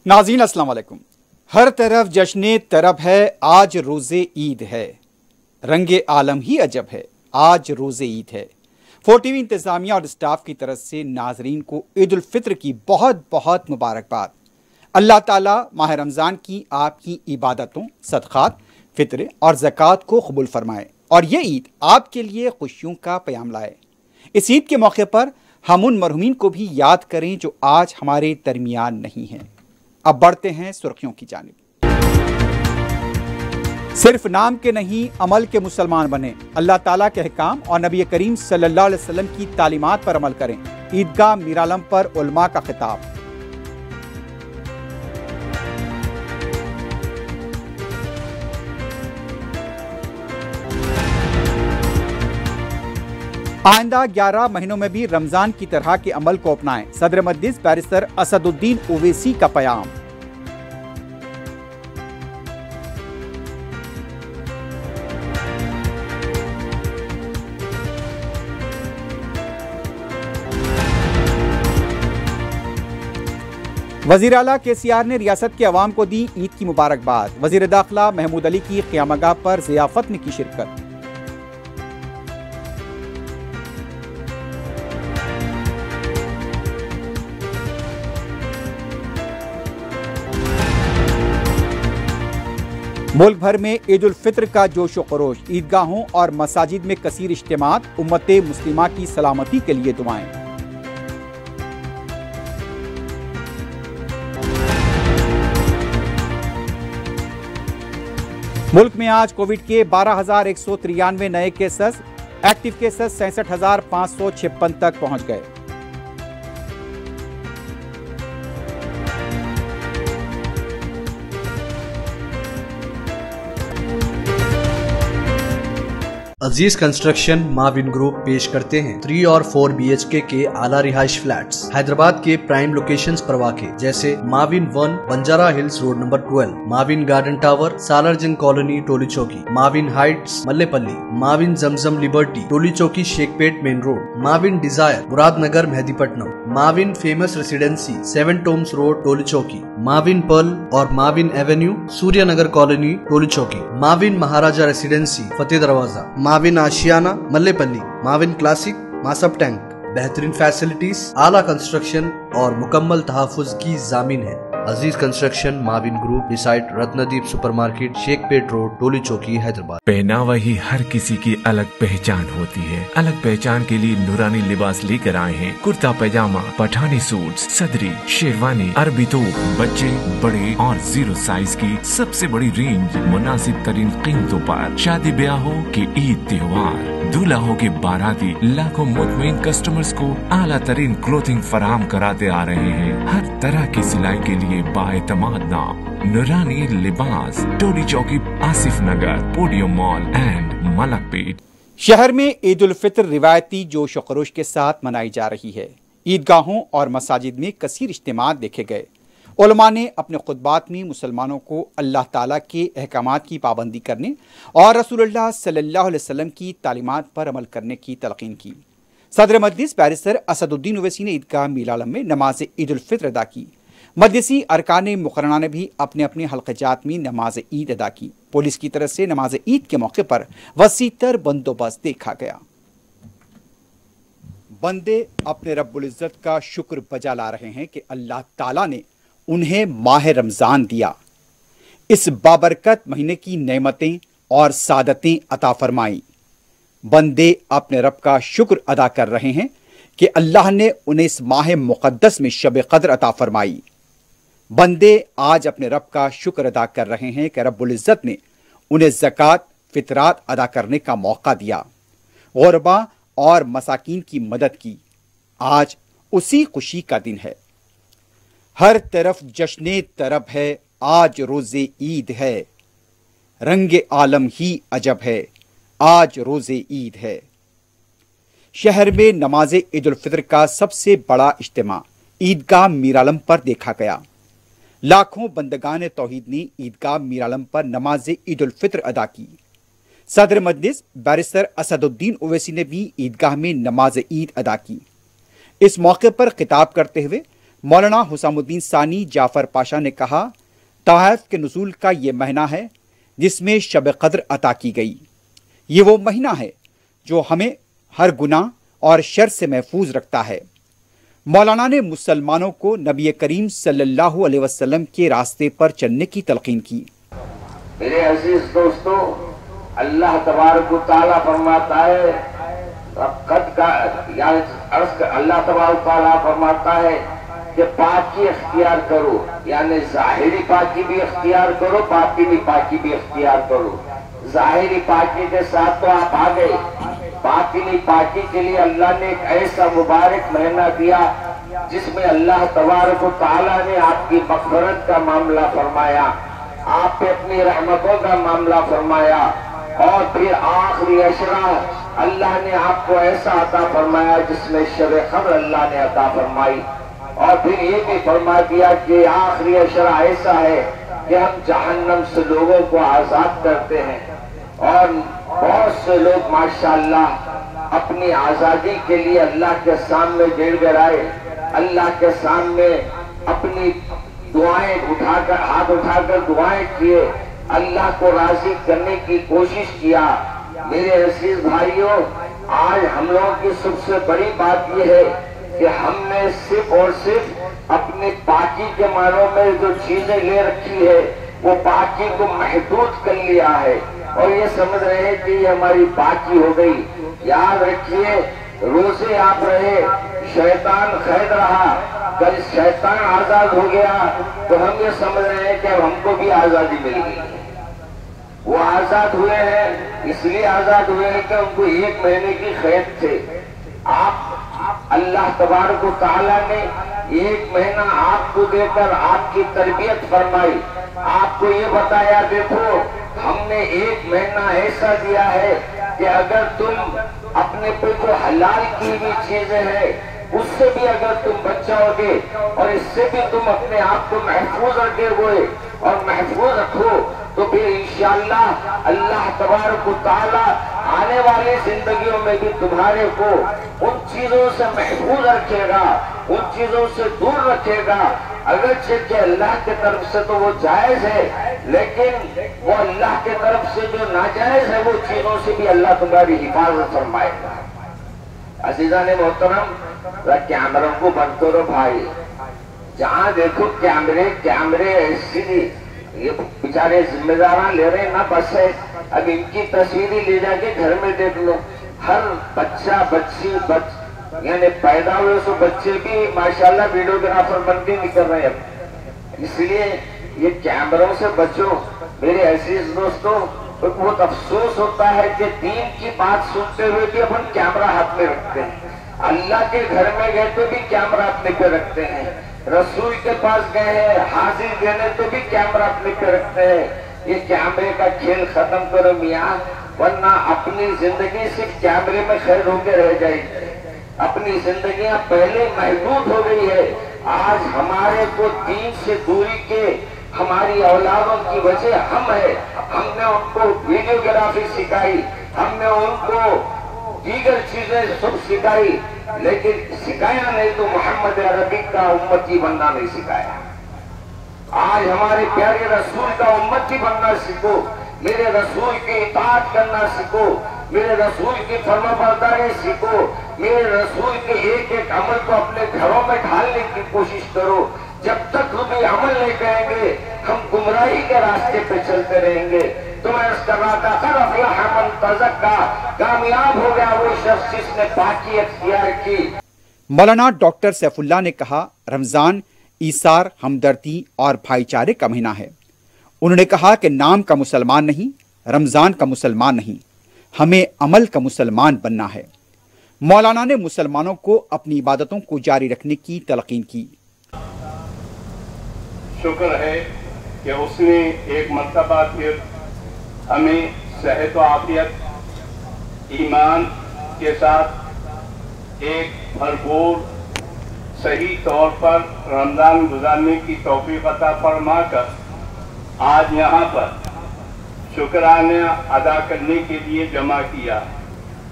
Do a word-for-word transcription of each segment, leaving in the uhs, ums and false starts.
नाज़रीन अस्सलाम वालेकुम। हर तरफ जश्न तरब है, आज रोज़े ईद है। रंगे आलम ही अजब है, आज रोज़े ईद है। फोर टीवी इंतज़ामिया और स्टाफ की तरफ से नाजरीन को ईद उल फित्र की बहुत बहुत मुबारकबाद। अल्लाह ताला माह रमज़ान की आपकी इबादतों, सदक़ात, फित्र और ज़कात को कबूल फरमाए और ये ईद आपके लिए खुशियों का प्याम लाए। इस ईद के मौके पर हम उन मरहूमीन को भी याद करें जो आज हमारे दरमियान नहीं हैं। अब बढ़ते हैं सुर्खियों की जानिब। सिर्फ नाम के नहीं, अमल के मुसलमान बने। अल्लाह ताला के अहकाम और नबी करीम सल्लल्लाहु अलैहि वसल्लम की तालीमात पर अमल करें। ईदगाह मीरालम पर उलमा का खिताब। आइंदा ग्यारह महीनों में भी रमजान की तरह के अमल को अपनाएं। सदर मजलिस बैरिस्टर असदुद्दीन ओवैसी का प्याम। वजीर आला के सी आर ने रियासत के अवाम को दी ईद की मुबारकबाद। वजीर दाखिला महमूद अली की क़यामगाह पर ज़ियाफत में की शिरकत। मुल्क भर में ईद उल फित्र का जोश व खरोश। ईदगाहों और मसाजिद में कसीर इज्तिमात। उम्मत मुस्लिमा की सलामती के लिए दुआएं। मुल्क में आज कोविड के बारह हजार एक सौ तिरानवे नए केसेस। एक्टिव केसेस सैंसठ हजार पाँच सौ छप्पन तक पहुंच गए। अजीज कंस्ट्रक्शन माविन ग्रुप पेश करते हैं थ्री और फोर बी एच के के आला रिहाइश फ्लैट्स हैदराबाद के प्राइम लोकेशंस पर वाक़े, जैसे Mavin one Banjara hills road number twelve, Mavin garden tower Salarjung colony Toli Chowki, Mavin heights Mallepally, Mavin Zamzam liberty Toli Chowki Shaikpet main road, Mavin desire Muradnagar Mehdipatnam, Mavin famous residency seven tombs road Toli Chowki, Mavin pearl और Mavin avenue Suryanagar colony Toli Chowki, Mavin Maharaja residency Fateh Darwaza, Mavin Ashiana Mallepally, Mavin classic Masab tank. बेहतरीन फैसिलिटीज, आला कंस्ट्रक्शन और मुकम्मल तहफ़्फ़ुज़ की जामीन है। Aziz construction Mavin group beside Ratnadeep supermarket Shaikpet road Toli Chowki Hyderabad. पहनावा ही हर किसी की अलग पहचान होती है। अलग पहचान के लिए नूरानी लिबास लेकर आए हैं। कुर्ता पैजामा, पठानी सूट, सदरी, शेरवानी, अरबी तोप, बच्चे बड़े और जीरो साइज की सबसे बड़ी रेंज मुनासिब तरीन कीमतों पर। शादी ब्याह हो के ईद त्योहार, दूल्हा हो के बाराती, लाखों मुतमईन कस्टमर्स को आला तरीन क्लोथिंग फराहम कराते आ रहे हैं। हर तरह की सिलाई के लिए बाएतमाद नाम नूरानी Libas, Toli Chowki, Asif Nagar, podium mall and Malakpet. शहर में ईद उल फित्र रिवायती जोश व खरोश के साथ मनाई जा रही है। ईदगाहों और मसाजिद में कसीर इज्तिमात देखे गए। उलमा ने अपने खुतबात में मुसलमानों को अल्लाह ताला के अहकामात की पाबंदी करने और रसूलुल्लाह सल्लल्लाहु अलैहि वसल्लम की तालीमात पर अमल करने की तलकीन की। सदर मजलिस बैरिस्टर असदुद्दीन ओवैसी ने ईदगाह मीरालम में नमाज ईद उल फित्र अदा की। मजलिसी अरकान मुकर्रना ने भी अपने अपने हल्क़जात में नमाज ईद अदा की। पुलिस की तरफ से नमाज ईद के मौके पर वसीतर बंदोबस्त देखा गया। बंदे अपने रब्बुल इज़्ज़त का शुक्र बजा ला रहे हैं कि अल्लाह ताला ने उन्हें माह रमज़ान दिया। इस बाबरकत महीने की नेमतें और सादतें अता फरमाई। बंदे अपने रब का शुक्र अदा कर रहे हैं कि अल्लाह ने उन्हें इस माह मुक़द्दस में शब क़द्र अता फरमाई। बंदे आज अपने रब का शुक्र अदा कर रहे हैं कि रब्बुल इज़्ज़त ने उन्हें ज़कात फितरात अदा करने का मौका दिया, गुरबा और मसाकीन की मदद की। आज उसी खुशी का दिन है। हर तरफ जश्न तरब है, आज रोज़े ईद है। रंगे आलम ही अजब है, आज रोज़े ईद है। शहर में नमाज ईद उल फित्र का सबसे बड़ा इज्तिमा ईदगाह मीरालम पर देखा गया। लाखों बंदगान तौहीद ने ईदगाह मीरालम पर नमाज ईद उल फित्र अदा की। सदर मजलिस बैरिस्टर असदुद्दीन ओवैसी ने भी ईदगाह में नमाज ईद अदा की। इस मौके पर खिताब करते हुए मौलाना हुसामुद्दीन सानी जाफर पाशा ने कहा, ताइफ के नुज़ूल का ये महीना है जिसमें शब क़द्र अता की गई। ये वो महीना है जो हमें हर गुनाह और शर से महफूज रखता है। मौलाना ने मुसलमानों को नबी करीम सल्लल्लाहु अलैहि वसल्लम के रास्ते पर चलने की तलकीन की। मेरे अजीज दोस्तों, अल्लाह तबारक व तआला फरमाता है, कद का यानी अर्ज़ अल्लाह तबारक व तआला फरमाता है कि पाकी इख्तियार करो, यानी ज़ाहिरी पाकी भी इख्तियार करो, बातिनी पाकी भी इख्तियार करो। ज़ाहिरी पाकी के साथ तो आप आ गए, बातिनी पाकी के लिए अल्लाह ने एक ऐसा मुबारक महीना दिया जिसमें अल्लाह तबारक व तआला ने आपकी मग़फ़िरत का मामला फरमाया, आप पे अपनी रहमतों का मामला फरमाया, और फिर आखिरी अशरा अल्लाह ने आपको ऐसा अता फरमाया जिसमें शब क़द्र अल्लाह ने अता फरमाई, और फिर ये भी फरमा दिया कि आखिरी अशरा ऐसा है कि हम जहन्नम से लोगों को आजाद करते हैं। और बहुत से लोग माशाअल्लाह अपनी आजादी के लिए अल्लाह के सामने गिड़गिड़ाए, अल्लाह के सामने अपनी दुआएं उठाकर हाथ उठाकर दुआएं किए, अल्लाह को राजी करने की कोशिश किया। मेरे अजीज भाइयों, आज हम लोगों की सबसे बड़ी बात यह है कि हमने सिर्फ और सिर्फ अपनी पाकी के मानों में जो चीजें ले रखी है वो पाकी को महदूद कर लिया है और ये समझ रहे हैं कि ये हमारी पाकी हो गई। याद रखिए, रोजे आप रहे, शैतान कैद रहा, कल शैतान आजाद हो गया तो हम ये समझ रहे हैं कि अब हमको भी आजादी मिल गई। वो आजाद हुए हैं इसलिए आजाद हुए हैं कि उनको एक महीने की कैद थे। आप अल्लाह तबारक व तआला ने एक महीना आपको देकर आपकी तरबियत फरमाई, आपको ये बताया देखो हमने एक महीना ऐसा दिया है कि अगर तुम अपने पे जो हलाल की हुई चीजें हैं उससे भी अगर तुम बच जाओगे और इससे भी तुम अपने आप को महफूज रखोगे और महफूज रखो तो फिर इंशाअल्लाह अल्लाह तबारक व तआला आने वाली जिंदगियों में भी तुम्हारे को उन चीजों से महफूज रखेगा, उन चीजों से दूर रखेगा। अगरचे कि अल्लाह के तरफ से तो वो जायज है, लेकिन वो अल्लाह के तरफ से जो नाजायज है वो चीजों से भी अल्लाह तुम्हारी हिफाजत फरमाएगा। अजीजा ने मोहतरम, कैमरों को बंद करो भाई, जहाँ देखो कैमरे कैमरे ऐसी ये बेचारे जिम्मेदार ले रहे ना बस है। अब इनकी तस्वीरें ले जाके घर में देख लो, हर बच्चा बच्ची बच यानी पैदा हुए सो बच्चे भी माशाल्लाह वीडियोग्राफर बन के निकल रहे हैं। इसलिए ये कैमरों से बचो। मेरे अजीज दोस्तों, तो बहुत अफसोस होता है कि दीन की बात सुनते हुए भी अपन कैमरा हाथ में रखते हैं। अल्लाह के घर में गए तो भी कैमरा अपने पे रखते हैं, रसूल के पास गए हैं हाजिर देने तो भी कैमरा अपने पे रखते हैं। ये कैमरे का खेल खत्म करो मियाँ, वरना अपनी जिंदगी सिर्फ कैमरे में कैद होकर रह जाएगी। अपनी जिंदगियां पहले महदूद हो गई है। आज हमारे को दीन से दूरी के हमारी औलादों की वजह हम है। हमने उनको वीडियोग्राफी सिखाई, हमने उनको दीगर चीजें सब सिखाई, लेकिन सिखाया नहीं तो मोहम्मद अरबी का उम्मती बनना नहीं सिखाया। आज हमारे प्यारे रसूल का उम्मती बनना सीखो, मेरे रसूल की इताअत करना सीखो, मेरे रसूल की फर्माबरदारी सीखो, मेरे रसूल के एक एक अमल को अपने घरों में ढालने की कोशिश करो। जब तक तुम ये अमल नहीं करेंगे हम गुमराही के रास्ते पे चलते रहेंगे। तो मैं इस कर रहा था, कर अफ़लाह मन तज़क्का, कामयाब हो गया वो शख्स जिसने पाकी अख्तियार की। मौलाना डॉक्टर सैफुल्लाह ने कहा, रमजान ईसार, हमदर्दी और भाईचारे का महीना है। उन्होंने कहा कि नाम का मुसलमान नहीं, रमजान का मुसलमान नहीं, हमें अमल का मुसलमान बनना है। मौलाना ने मुसलमानों को अपनी इबादतों को जारी रखने की तलकीन की। शुक्र है कि उसने एक मर्तबा फिर हमें सेहत व आफियत, ईमान के साथ एक भरपूर सही तौर पर रमजान गुजारने की तौफीक अता फरमा कर आज यहाँ पर शुक्राना अदा करने के लिए जमा किया।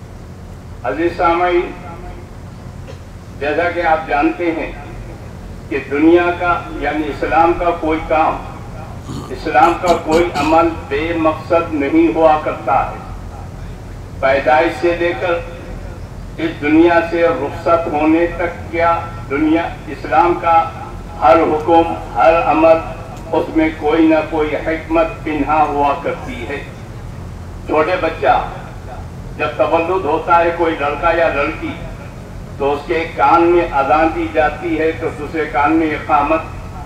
अजीज सामाईन, जैसा कि आप जानते हैं कि दुनिया का यानी इस्लाम का कोई काम, इस्लाम का कोई अमल बेमकसद नहीं हुआ करता है। पैदाइश से लेकर इस दुनिया से रुखसत होने तक क्या दुनिया इस्लाम का हर हुक्म, हर अमल, उसमें कोई ना कोई हिकमत पिन्हा हुआ करती है। छोटे बच्चा जब तवल्लुद होता है, कोई लड़का या लड़की, तो उसके एक कान में अज़ान दी जाती है तो दूसरे कान में इकामत।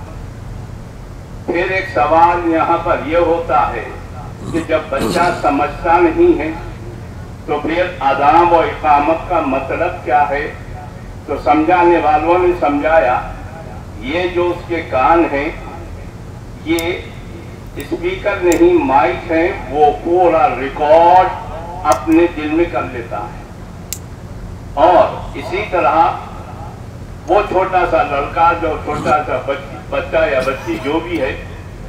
फिर एक सवाल यहाँ पर यह होता है कि जब बच्चा समझता नहीं है तो फिर अज़ान व इकामत का मतलब क्या है? तो समझाने वालों ने समझाया, ये जो उसके कान हैं ये स्पीकर नहीं माइक है, वो पूरा रिकॉर्ड अपने दिल में कर लेता है। और इसी तरह वो छोटा सा लड़का, जो छोटा सा बच्चा या बच्ची जो भी है,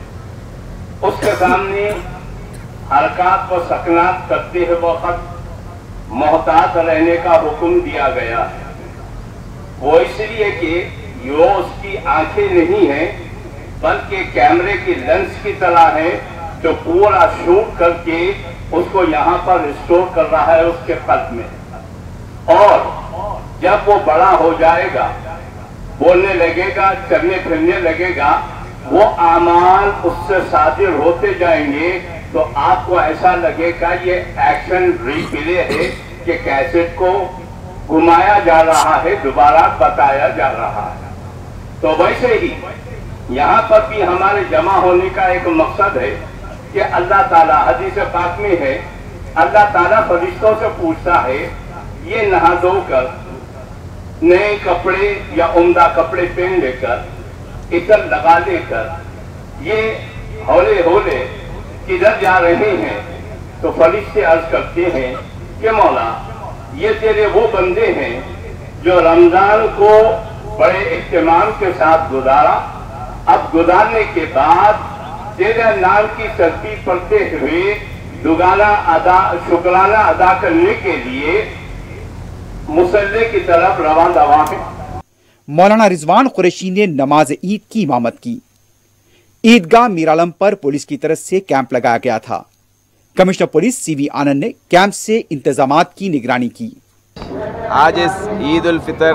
उसके सामने हरकत व सकनात करते हुए वक्त मोहतात रहने का हुक्म दिया गया है। वो इसलिए कि यो उसकी आंखें नहीं है बल्कि कैमरे की लेंस की तरह है, जो पूरा शूट करके उसको यहाँ पर स्टोर कर रहा है उसके कल्ब में। और जब वो बड़ा हो जाएगा, बोलने लगेगा, चलने फिरने लगेगा, वो आमाल उससे सादिर होते जाएंगे, तो आपको ऐसा लगेगा ये एक्शन रिप्ले है कि कैसेट को घुमाया जा रहा है, दोबारा बताया जा रहा है। तो वैसे ही यहाँ पर भी हमारे जमा होने का एक मकसद है कि अल्लाह ताला, हदीस पाक में है, अल्लाह ताला फरिश्तों से पूछता है, ये नहा धोकर नए कपड़े या उम्दा कपड़े पहन लेकर इतर लगा लेकर ये हौले हौले किधर जा रहे हैं? तो फरिश्ते अर्ज करते हैं कि मौला, ये तेरे वो बंदे हैं जो रमजान को बड़े इत्मीनान के साथ गुजारा, अब गुजारने के बाद तेरे नाम की तस्बीह पढ़ते हुए दुगाना अदा शुक्राना अदा करने के लिए मुसल्ले की तरफ रवान दवा है। मौलाना रिजवान कुरैशी ने नमाज ईद की इमामत की। ईदगाह मीरालम पर पुलिस की तरफ से कैंप लगाया गया था। कमिश्नर पुलिस सीवी आनंद ने कैंप से इंतजामात की निगरानी की। आज इस ईद उल फितर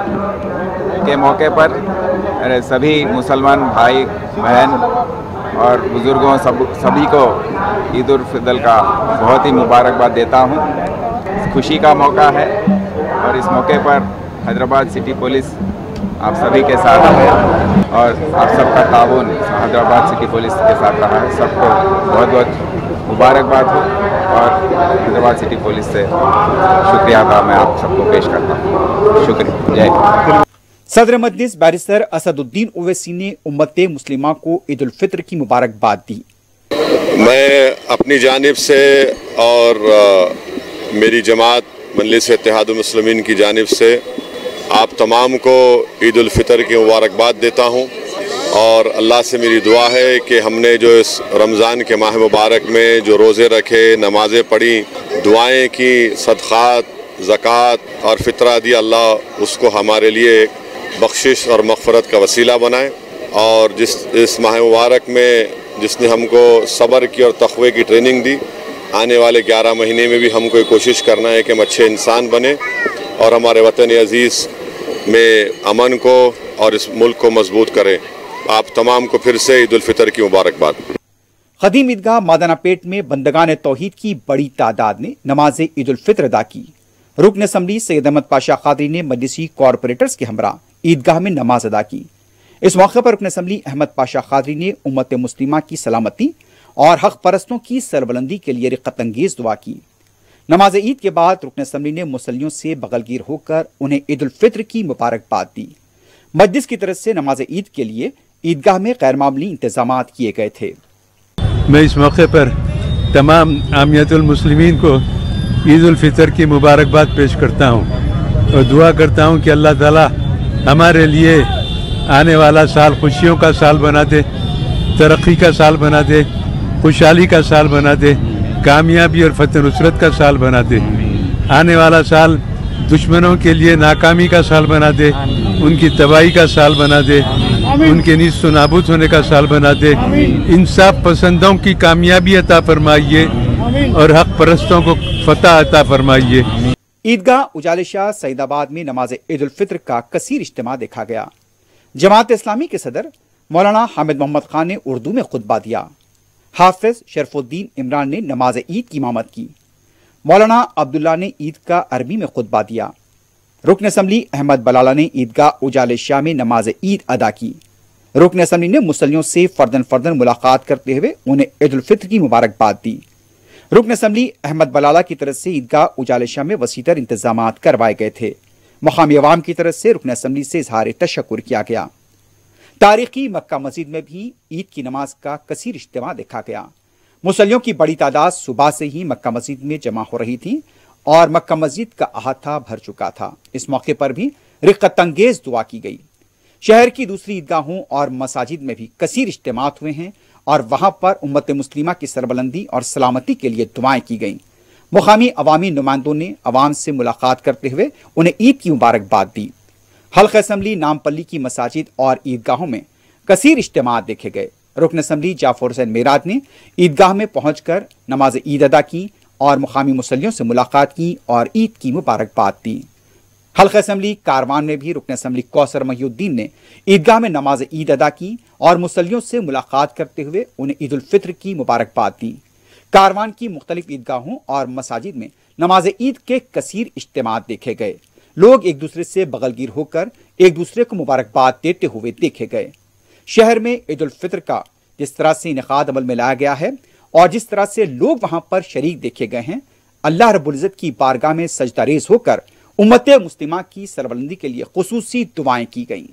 के मौके पर सभी मुसलमान भाई बहन और बुजुर्गों सब सभी को ईद उल फितर का बहुत ही मुबारकबाद देता हूँ। खुशी का मौका है और इस मौके पर हैदराबाद सिटी पुलिस आप सभी के साथ है और आप सबका ताउन हैदराबाद सिटी पुलिस के साथ रहा है। सबको बहुत बहुत मुबारकबाद हो और हैदराबाद सिटी पुलिस से शुक्रिया अदा मैं आप सबको पेश करता हूँ। शुक्रिया। जय हिंद। सदर मजलिस बैरिस्टर असदुद्दीन ओवैसी ने उम्मते मुस्लिमा को ईद उल फितर की मुबारकबाद दी। मैं अपनी जानिब से और आ, मेरी जमात मजलिस इत्तेहाद मुस्लिमीन की जानिब से आप तमाम को ईद उल फितर की मुबारकबाद देता हूँ और अल्लाह से मेरी दुआ है कि हमने जो इस रमज़ान के माह मुबारक में जो रोज़े रखे, नमाज़ें पढ़ी, दुआएं की, सदक़ात, ज़कात और फ़ितरा दिया, अल्लाह उसको हमारे लिए बख्शिश और मग़फ़रत का वसीला बनाए। और जिस इस माह मुबारक में जिसने हमको सब्र की और तक़वे की ट्रेनिंग दी, आने वाले ग्यारह महीने में भी हमको कोशिश करना है कि हम अच्छे इंसान बने और हमारे वतन अज़ीज़ में अमन को और इस मुल्क को मजबूत करें। आप तमाम को फिर से ईद उल फितर की मुबारकबाद। खदीम ईदगाह मादानापेट में बंदगान तौहीद की बड़ी तादाद ने नमाज ईद उल फितर अदा की। रुकन असम्बली सैयद अहमद पाशा कादरी ने मजलिसी कॉरपोरेटर्स के हमरा ईदगाह में नमाज अदा की। इस मौके पर रुकन असम्बली अहमद पाशा कादरी ने उम्मत मुस्लिमा की सलामती और हक परस्तों की सरबलंदी के लिए रिक़्क़त अंगेज दुआ की। नमाज ईद के बाद रुकन असम्बली ने मुसल्लियों से बगलगीर होकर उन्हें ईद उल फितर की मुबारकबाद दी। मजलिस की तरफ से नमाज ईद के लिए ईदगाह में गैर मामूली इंतजाम किए गए थे। मैं इस मौके पर तमाम आमियतुल मुस्लिमीन को ईद उल फितर की मुबारकबाद पेश करता हूँ और दुआ करता हूँ कि अल्लाह ताला हमारे लिए आने वाला साल खुशियों का साल बना दे, तरक्की का साल बना दे, खुशहाली का साल बना दे, कामयाबी और फतह नुसरत का साल बना दे। आने वाला साल दुश्मनों के लिए नाकामी का साल बना दे उनकी तबाही का साल बना दे, उनके निस्सो नाबूद होने का साल बना दे। इंसाफ पसंदों की कामयाबी अता फरमाइए और हक परस्तों को फतह अता फरमाइए। ईदगाह उजाले शाह सईदाबाद में नमाज ईद उल फित्र का कसीर इज्तिमा देखा गया। जमात इस्लामी के सदर मौलाना हामिद मोहम्मद खान ने उर्दू में खुतबा दिया। हाफिज शरफुद्दीन इमरान ने नमाज ईद की इमामत की। मौलाना अब्दुल्ला ने ईद का अरबी में खुतबा दिया। रुकन असम्बली अहमद बलाला ने ईदगाह उजाले शाह में नमाज ईद अदा की। रुकन असम्बली ने मुसल्लियों से फर्दन फर्दन मुलाकात करते हुए उन्हें ईद उल फित्र की मुबारकबाद दी। रुकन असम्बली अहमद बलाला की तरफ से ईदगाह उजाले शाह में वसीतर इंतजाम करवाए गए थे। मुकामी अवाम की तरफ से रुकन असम्बली से इजहार तशक्कुर किया गया। तारीखी मक्का मस्जिद में भी ईद की नमाज का कसीर इज्तिमा देखा गया। मुसल्लियों की बड़ी तादाद सुबह से ही मक्का मस्जिद में जमा हो रही थी और मक्का मस्जिद का अहाता भर चुका था। इस मौके पर भी रिक्कतंगेज दुआ की गई। शहर की दूसरी ईदगाहों और मसाजिद में भी कसीर इज्तिमात हुए हैं और वहां पर उम्मत मुस्लिमा की सरबलंदी और सलामती के लिए दुआएं की गईं। मुकामी अवामी नुमाइंदों ने अवाम से मुलाकात करते हुए उन्हें ईद की मुबारकबाद दी। हल्का असम्बली, नामपल्ली की मसाजिद और ईदगाहों में कसीर इज्तिमात देखे गए। रुकन असम्बली जाफर हुसैन मेराज ने ईदगाह में पहुंचकर नमाज ईद अदा की और मुकामी मुसल्लियों से मुलाकात की और ईद की मुबारकबाद दी। हल्का असम्बली कारवान में भी रुकन असम्बली कौसर महिउद्दीन ने ईदगाह में नमाज ईद अदा की और मुसल्लियों से मुलाकात करते हुए उन्हें ईद उल फित्र की मुबारकबाद दी। कारवान की मुख्तलिफ ईदगाहों और मसाजिद में नमाज ईद के कसीर इज्तिमात देखे गए। लोग एक दूसरे से बगलगीर होकर एक दूसरे को मुबारकबाद देते हुए देखे गए। शहर में ईद उल फित्र का जिस तरह से इनेकाद अमल में लाया गया है और जिस तरह से लोग वहां पर शरीक देखे गए हैं, अल्लाह रब्बुल इज्जत की बारगाह में सजदारेज होकर उम्मत मुस्लिमा की सरबलंदी के लिए खुसूसी दुआएं की गईं।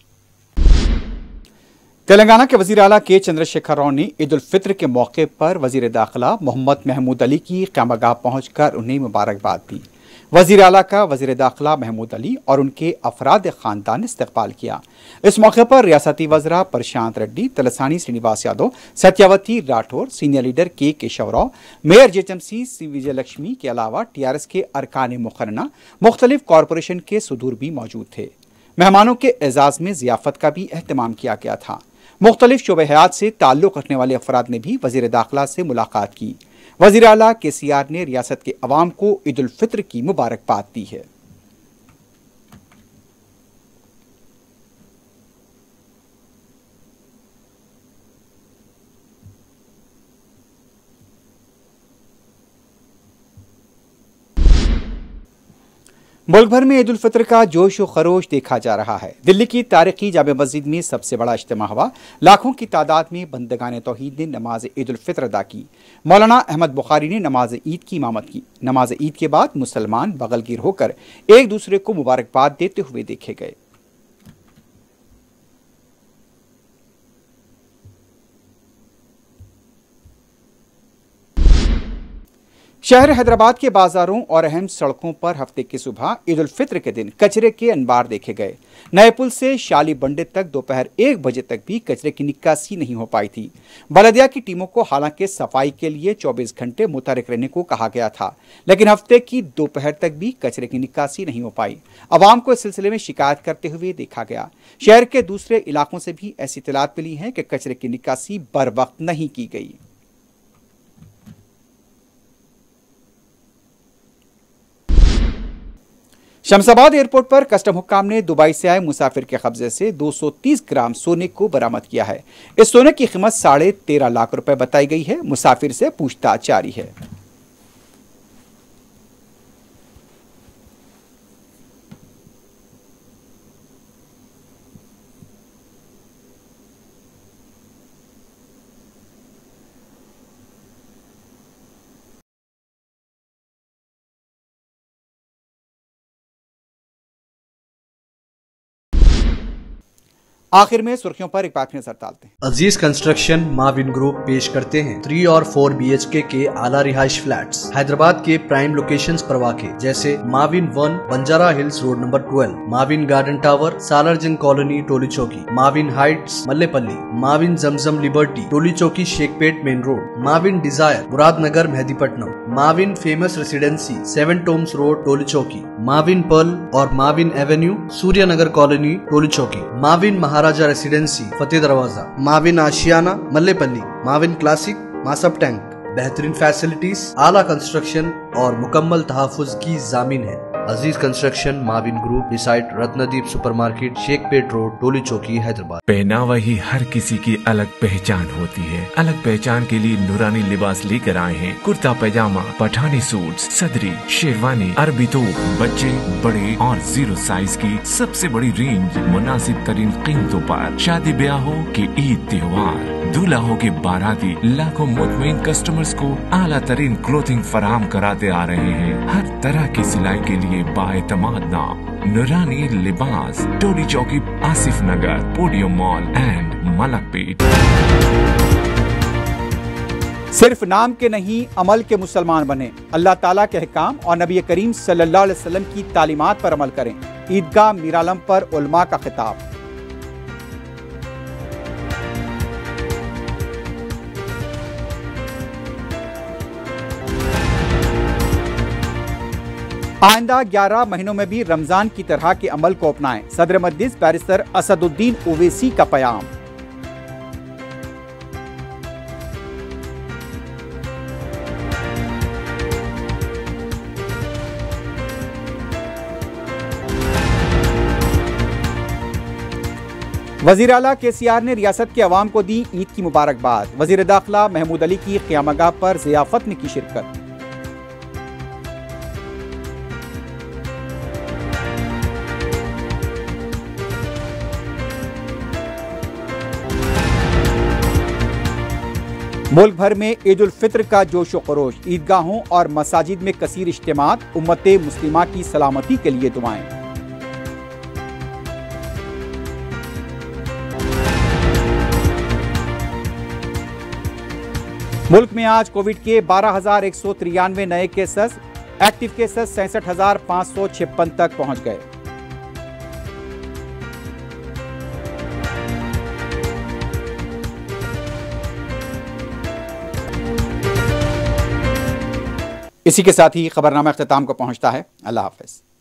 तेलंगाना के वजीर आला के चंद्रशेखर राव ने ईद उल फित्र के मौके पर वजीर दाखिला मोहम्मद महमूद अली की क़यामगाह पहुंचकर उन्हें मुबारकबाद दी। वजीर आला का वजीर दाखिला महमूद अली और उनके अफराद ख़ानदान ने इस्तकबाल किया। इस मौके पर रियासती वज़रा Prashanth Reddy, Talasani Srinivas Yadav, Satyavathi Rathod, senior leader K Keshava Rao, mayor GHMC C Vijaya Lakshmi के अलावा टीआरएस के अरकान मुक़र्रना, मुख्तलिफ कॉरपोरेशन के सदूर भी मौजूद थे। मेहमानों के एजाज़ में ज़ियाफ़त का भी अहतमाम किया गया था। मुख्तलिफ शोबे हयात से ताल्लुक़ रखने वाले अफराद ने भी वज़ीर दाखिला से मुलाकात की। वज़ीर आला के सी आर ने रियासत के अवाम को ईद उल फित्र की मुबारकबाद दी है। मुल्क भर में ईद उल फित्र का जोश व खरोश देखा जा रहा है। दिल्ली की तारीखी जामे मस्जिद में सबसे बड़ा इज्तिमा हुआ। लाखों की तादाद में बंदगान तौहीद ने नमाज ईद उल फित्र अदा की। मौलाना अहमद बुखारी ने नमाज ईद की इमामत की। नमाज ईद के बाद मुसलमान बगलगीर होकर एक दूसरे को मुबारकबाद देते हुए देखे गए। शहर हैदराबाद के बाजारों और अहम सड़कों पर हफ्ते की सुबह ईद उल फित्र के दिन कचरे के अनबार देखे गए। नए पुल से शाली बंडे तक दोपहर एक बजे तक भी कचरे की निकासी नहीं हो पाई थी। बलदिया की टीमों को हालांकि सफाई के लिए चौबीस घंटे मुतहरिक रहने को कहा गया था, लेकिन हफ्ते की दोपहर तक भी कचरे की निकासी नहीं हो पाई। अवाम को इस सिलसिले में शिकायत करते हुए देखा गया। शहर के दूसरे इलाकों से भी ऐसी इत्तलात मिली है कि कचरे की निकासी बर वक्त नहीं की गई। शमशाबाद एयरपोर्ट पर कस्टम हुक्काम ने दुबई से आए मुसाफिर के कब्जे से दो सौ तीस ग्राम सोने को बरामद किया है। इस सोने की कीमत साढ़े तेरह लाख रुपए बताई गई है। मुसाफिर से पूछताछ जारी है। आखिर में सुर्खियों पर एक बार नजर डालते हैं। अजीज कंस्ट्रक्शन माविन ग्रुप पेश करते हैं थ्री और फोर बी एच के के आला रिहाइश फ्लैट्स हैदराबाद के प्राइम लोकेशंस पर वाक़े, जैसे Mavin one Banjara hills road number twelve, Mavin garden tower Salarjung colony Toli Chowki, Mavin heights Mallepally, Mavin Zamzam liberty Toli Chowki Shaikpet main road, Mavin desire Muradnagar Mehdipatnam, Mavin famous residency seven tombs road Toli Chowki, Mavin pearl और Mavin avenue, Suryanagar colony, Toli Chowki, Mavin Maharaja residency, Fateh Darwaza, Mavin Ashiana, Mallepally, Mavin classic, Masab tank. बेहतरीन फैसिलिटीज, आला कंस्ट्रक्शन और मुकम्मल तहफ़्फ़ुज़ की जामीन है। Aziz construction, Mavin group, beside Ratnadeep supermarket, Shaikpet road, Toli Chowki, Hyderabad. पहनावा ही हर किसी की अलग पहचान होती है। अलग पहचान के लिए नूरानी लिबास लेकर आए हैं। कुर्ता पैजामा, पठानी सूट, सदरी, शेरवानी, अरबी तोप, बच्चे, बड़े और जीरो साइज की सबसे बड़ी रेंज मुनासिब तरीन कीमतों पर। शादी ब्याह हो के ईद त्योहार, दूल्हा हो के बाराती, लाखों मुतमईन कस्टमर्स को आला तरीन क्लोथिंग फराहम कराते आ रहे हैं। हर तरह की सिलाई के लिए बाएतमाद नाम नूरानी Libas, Toli Chowki, Asif Nagar, podium mall and Malakpet. सिर्फ नाम के नहीं, अमल के मुसलमान बने। अल्लाह ताला के अहकाम और नबी करीम सल्लल्लाहु अलैहि वसल्लम की तालीमात पर अमल करें। ईदगाह मीरालम पर उलमा का खिताब। आइंदा ग्यारह महीनों में भी रमजान की तरह के अमल को अपनाएं। सदर मजलिस बैरिस्टर असदुद्दीन ओवैसी का प्याम। वजीर आला के सी आर ने रियासत के अवाम को दी ईद की मुबारकबाद। वजीर दाखिला महमूद अली की क़यामगाह पर ज़ियाफत ने की शिरकत। मुल्क भर में ईद उल फित्र का जोश व खरोश। ईदगाहों और मसाजिद में कसीर इज्तिमात। उम्मते मुस्लिमा की सलामती के लिए दुआएं। मुल्क में आज कोविड के बारह हजार एक सौ तिरानवे नए केसेस। एक्टिव केसेस सैंसठ हजार पाँच सौ छप्पन तक पहुंच गए। इसी के साथ ही खबरनामा अख्ताम को पहुंचता है। अल्लाह हाफ़िज़।